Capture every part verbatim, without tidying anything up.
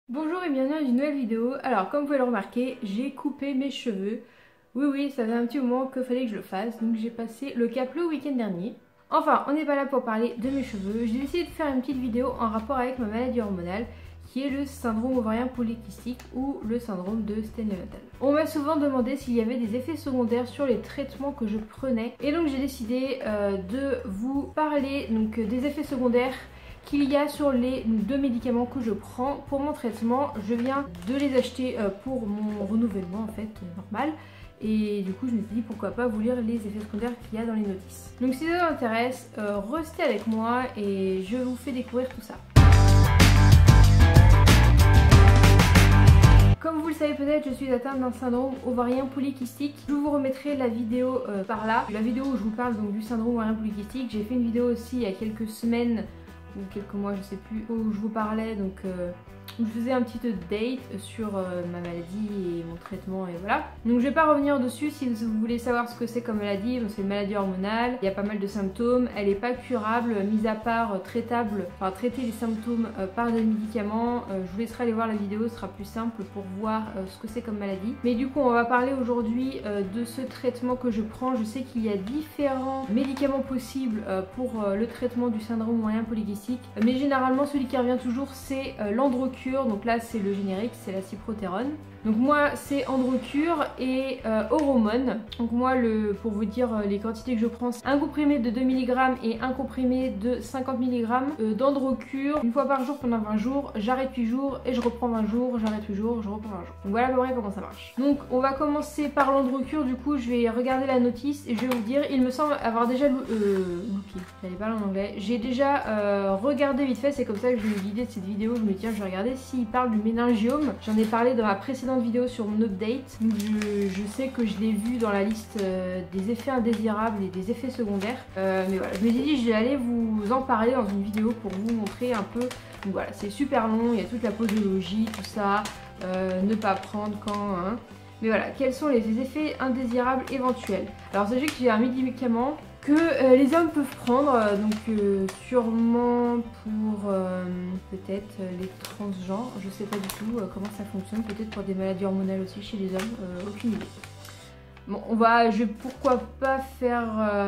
Bonjour et bienvenue dans une nouvelle vidéo. Alors comme vous pouvez le remarquer, j'ai coupé mes cheveux. Oui oui, ça faisait un petit moment qu'il fallait que je le fasse, donc j'ai passé le cap le week-end dernier. Enfin, on n'est pas là pour parler de mes cheveux, j'ai décidé de faire une petite vidéo en rapport avec ma maladie hormonale, qui est le syndrome ovarien polycystique ou le syndrome de Stenay-Natal. On m'a souvent demandé s'il y avait des effets secondaires sur les traitements que je prenais, et donc j'ai décidé euh, de vous parler donc, des effets secondaires qu'il y a sur les deux médicaments que je prends pour mon traitement. Je viens de les acheter pour mon renouvellement en fait normal, et du coup je me suis dit pourquoi pas vous lire les effets secondaires qu'il y a dans les notices. Donc si ça vous intéresse, euh, restez avec moi et je vous fais découvrir tout ça. Comme vous le savez peut-être, je suis atteinte d'un syndrome ovarien polycystique. Je vous remettrai la vidéo euh, par là. La vidéo où je vous parle donc du syndrome ovarien polycystique. J'ai fait une vidéo aussi il y a quelques semaines ou quelques mois, je sais plus, où je vous parlais, donc euh, où je faisais un petit update sur euh, ma maladie et mon traitement et voilà. Donc je vais pas revenir dessus. Si vous voulez savoir ce que c'est comme maladie, c'est une maladie hormonale, il y a pas mal de symptômes, elle est pas curable, mis à part euh, traitable, enfin traiter les symptômes euh, par des médicaments. Euh, je vous laisserai aller voir la vidéo, ce sera plus simple pour voir euh, ce que c'est comme maladie. Mais du coup on va parler aujourd'hui euh, de ce traitement que je prends. Je sais qu'il y a différents médicaments possibles euh, pour euh, le traitement du syndrome ovarien polycystique. Mais généralement celui qui revient toujours c'est euh, l'Androcur, donc là c'est le générique, c'est la cyproterone. Donc moi c'est Androcur et euh, Oromone. Donc moi le, pour vous dire euh, les quantités que je prends, c'est un comprimé de deux milligrammes et un comprimé de cinquante milligrammes euh, d'Androcur une fois par jour pendant vingt jours, j'arrête huit jours et je reprends vingt jours, j'arrête huit jours, je reprends vingt jours. Donc voilà à peu près comment ça marche. Donc on va commencer par l'Androcur. Du coup je vais regarder la notice et je vais vous dire, il me semble avoir déjà euh, loupé, j'allais parler en anglais, j'ai déjà euh, regardé vite fait, c'est comme ça que j'ai eu l'idée de cette vidéo. Je me dis tiens je vais regarder s'il parle du méningiome. J'en ai parlé dans ma précédente vidéo sur mon update, donc je, je sais que je l'ai vu dans la liste euh, des effets indésirables et des effets secondaires, euh, mais voilà, je me suis dit je vais aller vous en parler dans une vidéo pour vous montrer un peu. Donc voilà, c'est super long, il y a toute la posologie, tout ça, euh, ne pas prendre quand, hein. Mais voilà, quels sont les effets indésirables éventuels? Alors sachez que j'ai un médicament que euh, les hommes peuvent prendre, euh, donc euh, sûrement pour euh, peut-être euh, les transgenres, je sais pas du tout euh, comment ça fonctionne, peut-être pour des maladies hormonales aussi chez les hommes, euh, aucune idée. Bon, on va, je vais pourquoi pas faire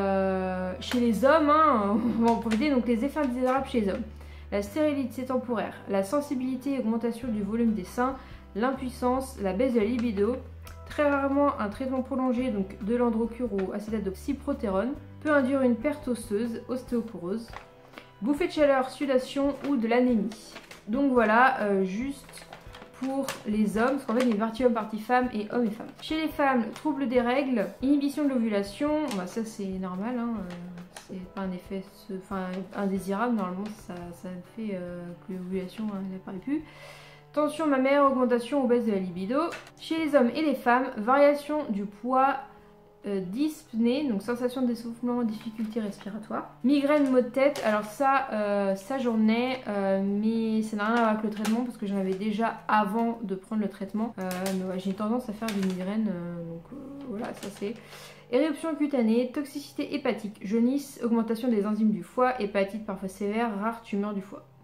euh, chez les hommes, hein, on va en profiter. Donc les effets indésirables chez les hommes: la stérilité temporaire, la sensibilité et augmentation du volume des seins, l'impuissance, la baisse de la libido, très rarement un traitement prolongé donc de l'Androcur ou acétate de cyproterone peut induire une perte osseuse, ostéoporose, bouffée de chaleur, sudation ou de l'anémie. Donc voilà, euh, juste pour les hommes, parce qu'en fait il y a une partie homme, partie femme et hommes et femmes. Chez les femmes, trouble des règles, inhibition de l'ovulation, bah ça c'est normal, hein, euh, c'est pas un effet enfin, indésirable, normalement ça, ça fait euh, que l'ovulation hein, n'apparaît plus. Tension mammaire, augmentation ou baisse de la libido. Chez les hommes et les femmes, variation du poids, euh, dyspnée, donc sensation d'essoufflement, difficulté respiratoire. Migraine, maux de tête, alors ça, euh, ça j'en ai, euh, mais ça n'a rien à voir avec le traitement parce que j'en avais déjà avant de prendre le traitement. Euh, mais ouais, j'ai tendance à faire des migraines, euh, donc euh, voilà, ça c'est. Éruption cutanée, toxicité hépatique, jaunisse, augmentation des enzymes du foie, hépatite parfois sévère, rare tumeur du foie.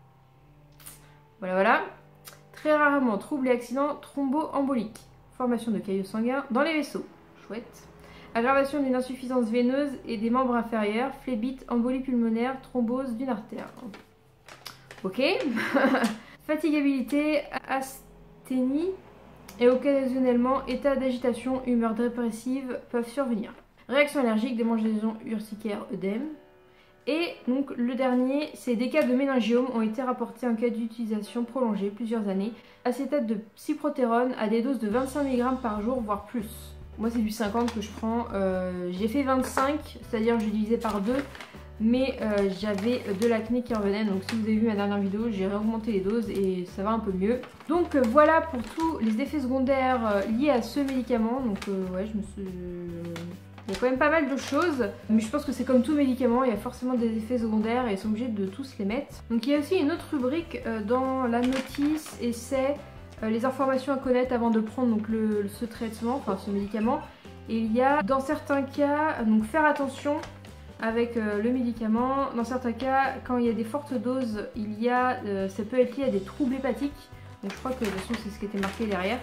Voilà, voilà. Très rarement, troubles et accidents thromboemboliques, formation de caillots sanguins dans les vaisseaux, chouette. Aggravation d'une insuffisance veineuse et des membres inférieurs, phlébite, embolie pulmonaire, thrombose d'une artère. Ok. Fatigabilité, asthénie et occasionnellement état d'agitation, humeur dépressive peuvent survenir. Réaction allergique, démangeaisons urticaire, œdème. Et donc le dernier, c'est des cas de méningiome ont été rapportés en cas d'utilisation prolongée plusieurs années. Acétate de cyproterone à des doses de vingt-cinq milligrammes par jour, voire plus. Moi c'est du cinquante que je prends, euh, j'ai fait vingt-cinq, c'est-à-dire que j'ai divisé par deux, mais euh, j'avais de l'acné qui revenait, donc si vous avez vu ma dernière vidéo, j'ai réaugmenté les doses et ça va un peu mieux. Donc euh, voilà pour tous les effets secondaires euh, liés à ce médicament, donc euh, ouais je me suis... Il y a quand même pas mal de choses, mais je pense que c'est comme tout médicament, il y a forcément des effets secondaires et ils sont obligés de tous les mettre. Donc il y a aussi une autre rubrique euh, dans la notice et c'est euh, les informations à connaître avant de prendre donc, le, ce traitement, enfin ce médicament. Et il y a dans certains cas, donc faire attention avec euh, le médicament. Dans certains cas, quand il y a des fortes doses, il y a, euh, ça peut être lié à des troubles hépatiques. Donc je crois que de toute façon c'est ce qui était marqué derrière.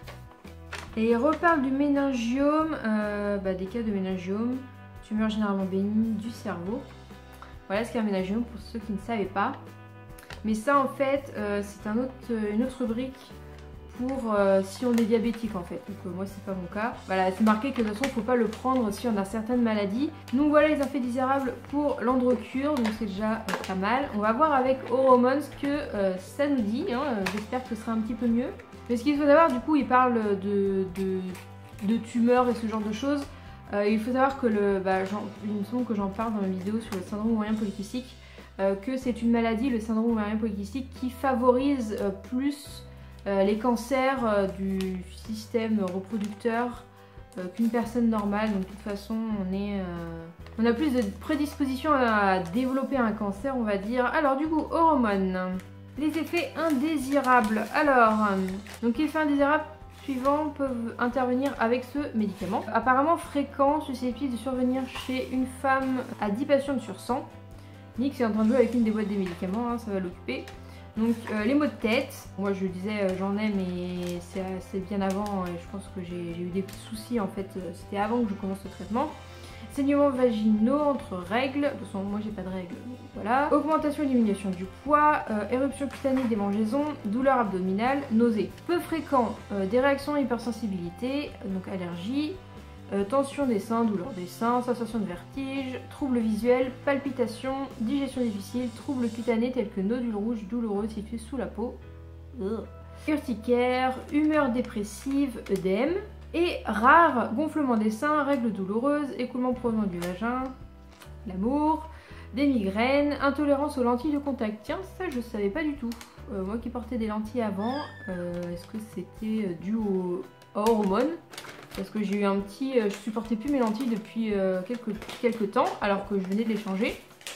Et il reparle du méningiome, euh, bah, des cas de méningiome, tumeur généralement bénigne du cerveau. Voilà ce qu'est un méningiome pour ceux qui ne savaient pas. Mais ça en fait euh, c'est un autre, une autre rubrique pour euh, si on est diabétique en fait. Donc euh, moi c'est pas mon cas. Voilà, c'est marqué que de toute façon il ne faut pas le prendre si on a certaines maladies. Donc voilà les indésirables pour l'androcure, donc c'est déjà euh, pas mal. On va voir avec Hormones ce que euh, ça nous dit, hein. euh, j'espère que ce sera un petit peu mieux. Mais ce qu'il faut savoir du coup il parle de, de, de tumeurs et ce genre de choses. Euh, il faut savoir que le, bah, il me semble que j'en parle dans ma vidéo sur le syndrome ovarien polycystique, euh, que c'est une maladie, le syndrome ovarien polycystique, qui favorise euh, plus euh, les cancers euh, du système reproducteur euh, qu'une personne normale. Donc de toute façon on, est, euh, on a plus de prédisposition à développer un cancer on va dire. Alors du coup hormones, les effets indésirables. Alors, euh, donc les effets indésirables suivants peuvent intervenir avec ce médicament. Apparemment fréquent, susceptible de survenir chez une femme à dix patientes sur cent. Nick est en train de jouer avec une des boîtes des médicaments, hein, ça va l'occuper. Donc euh, les maux de tête, moi je disais euh, j'en ai mais c'est assez bien avant et je pense que j'ai eu des petits soucis en fait, euh, c'était avant que je commence le traitement. Saignements vaginaux entre règles, de toute façon moi j'ai pas de règles, voilà. Augmentation et diminution du poids, euh, éruption cutanée des mangeaisons, douleur abdominale, nausées. Peu fréquent, euh, des réactions à hypersensibilité, donc allergie, euh, tension des seins, douleur des seins, sensation de vertige, troubles visuels, palpitations, digestion difficile, troubles cutanés tels que nodules rouges douloureux situés sous la peau, Ugh. urticaire, humeur dépressive, œdème. Et rare, gonflement des seins, règles douloureuses, écoulement provenant du vagin, l'amour, des migraines, intolérance aux lentilles de contact. Tiens, ça je savais pas du tout. Euh, moi qui portais des lentilles avant, euh, est-ce que c'était dû aux hormones? Parce que j'ai eu un petit... Euh, je supportais plus mes lentilles depuis euh, quelques, quelques temps, alors que je venais de les changer.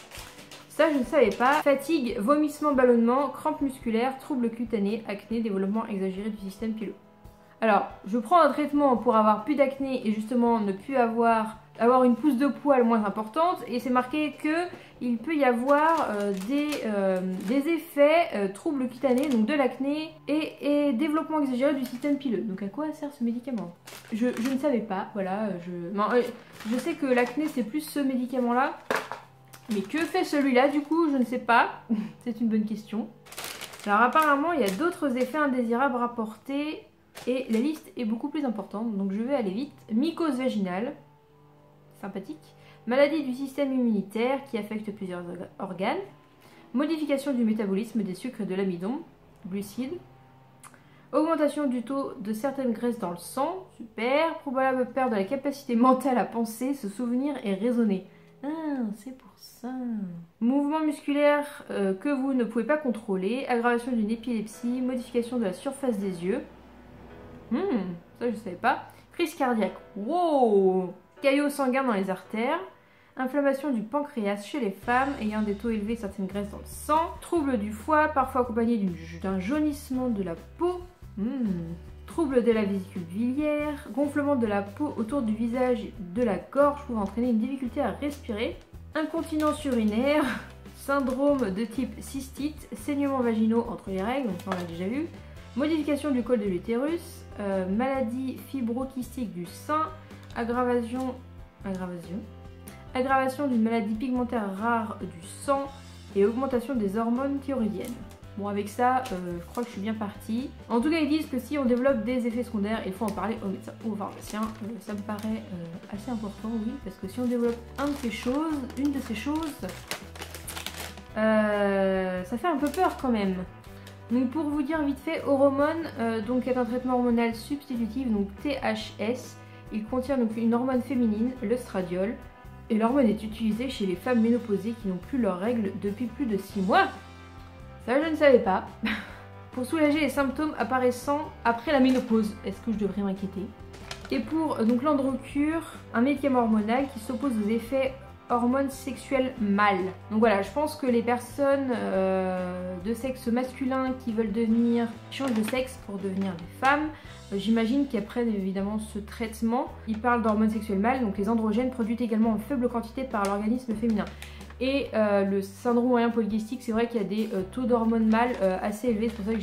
Ça je ne savais pas. Fatigue, vomissement, ballonnement, crampes musculaires, troubles cutanés, acné, développement exagéré du système pileux. Alors, je prends un traitement pour avoir plus d'acné et justement ne plus avoir, avoir une pousse de poils moins importante. Et c'est marqué qu'il peut y avoir euh, des, euh, des effets euh, troubles cutanés, donc de l'acné et, et développement exagéré du système pileux. Donc à quoi sert ce médicament? je, je ne savais pas, voilà. Je, non, euh, je sais que l'acné c'est plus ce médicament-là. Mais que fait celui-là du coup? Je ne sais pas. C'est une bonne question. Alors apparemment, il y a d'autres effets indésirables rapportés. Et la liste est beaucoup plus importante, donc je vais aller vite. Mycose vaginale, sympathique. Maladie du système immunitaire qui affecte plusieurs organes. Modification du métabolisme des sucres et de l'amidon, glucides. Augmentation du taux de certaines graisses dans le sang, super. Probable perte de la capacité mentale à penser, se souvenir et raisonner. Ah, c'est pour ça. Mouvement musculaire euh, que vous ne pouvez pas contrôler. Aggravation d'une épilepsie. Modification de la surface des yeux. Hmm, ça je savais pas. Crise cardiaque, wow. Caillots sanguins dans les artères. Inflammation du pancréas chez les femmes ayant des taux élevés de certaines graisses dans le sang. Trouble du foie, parfois accompagné d'un jaunissement de la peau. Hmm. Trouble de la vésicule biliaire. Gonflement de la peau autour du visage et de la gorge pouvant entraîner une difficulté à respirer. Incontinence urinaire. Syndrome de type cystite. Saignements vaginaux entre les règles, donc ça on l'a déjà vu. Modification du col de l'utérus, euh, maladie fibrokystique du sein, aggravation, aggravation, aggravation d'une maladie pigmentaire rare du sang et augmentation des hormones thyroïdiennes. Bon, avec ça, euh, je crois que je suis bien partie. En tout cas, ils disent que si on développe des effets secondaires, il faut en parler au médecin ou au pharmacien. Euh, ça me paraît euh, assez important, oui, parce que si on développe un de ces choses, une de ces choses, euh, ça fait un peu peur quand même. Donc pour vous dire vite fait, Hormones euh, donc est un traitement hormonal substitutif, donc T H S. Il contient donc une hormone féminine, l'œstradiol. Et l'hormone est utilisée chez les femmes ménopausées qui n'ont plus leurs règles depuis plus de six mois. Ça je ne savais pas. Pour soulager les symptômes apparaissant après la ménopause. Est-ce que je devrais m'inquiéter? Et pour donc l'androcure, un médicament hormonal qui s'oppose aux effets hormones sexuelles mâles. Donc voilà, je pense que les personnes euh, de sexe masculin qui veulent devenir, qui changent de sexe pour devenir des femmes, euh, j'imagine qu'elles prennent évidemment ce traitement. Ils parlent d'hormones sexuelles mâles, donc les androgènes produits également en faible quantité par l'organisme féminin. Et euh, le syndrome ovarien polykystique, c'est vrai qu'il y a des euh, taux d'hormones mâles euh, assez élevés, c'est pour ça que j'ai eu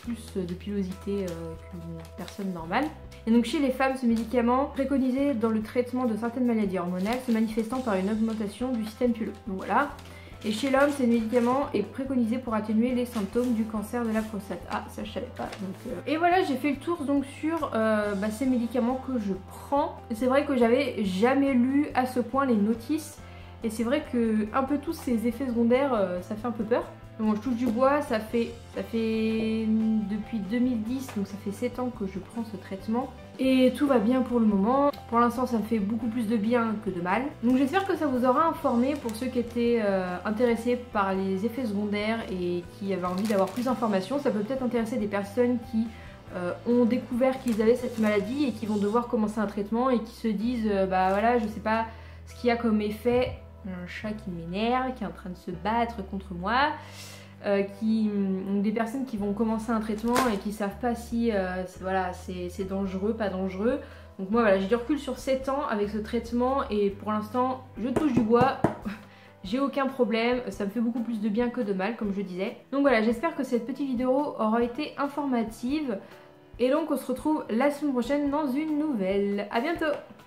plus de pilosité euh, qu'une personne normale. Et donc chez les femmes, ce médicament préconisé dans le traitement de certaines maladies hormonales se manifestant par une augmentation du système pileux. Donc voilà. Et chez l'homme, ce médicament est préconisé pour atténuer les symptômes du cancer de la prostate. Ah, ça je savais pas. Donc, euh... Et voilà, j'ai fait le tour donc sur euh, bah, ces médicaments que je prends. C'est vrai que j'avais jamais lu à ce point les notices. Et c'est vrai que un peu tous ces effets secondaires, euh, ça fait un peu peur. Bon, je touche du bois, ça fait, ça fait depuis deux mille dix, donc ça fait sept ans que je prends ce traitement. Et tout va bien pour le moment. Pour l'instant, ça me fait beaucoup plus de bien que de mal. Donc j'espère que ça vous aura informé pour ceux qui étaient euh, intéressés par les effets secondaires et qui avaient envie d'avoir plus d'informations. Ça peut peut-être intéresser des personnes qui euh, ont découvert qu'ils avaient cette maladie et qui vont devoir commencer un traitement et qui se disent euh, bah voilà, je sais pas ce qu'il y a comme effet. Un chat qui m'énerve, qui est en train de se battre contre moi, euh, qui, des personnes qui vont commencer un traitement et qui savent pas si euh, voilà, c'est dangereux, pas dangereux. Donc moi voilà, j'ai du recul sur sept ans avec ce traitement et pour l'instant je touche du bois, j'ai aucun problème, ça me fait beaucoup plus de bien que de mal comme je disais. Donc voilà, j'espère que cette petite vidéo aura été informative et donc on se retrouve la semaine prochaine dans une nouvelle. À bientôt.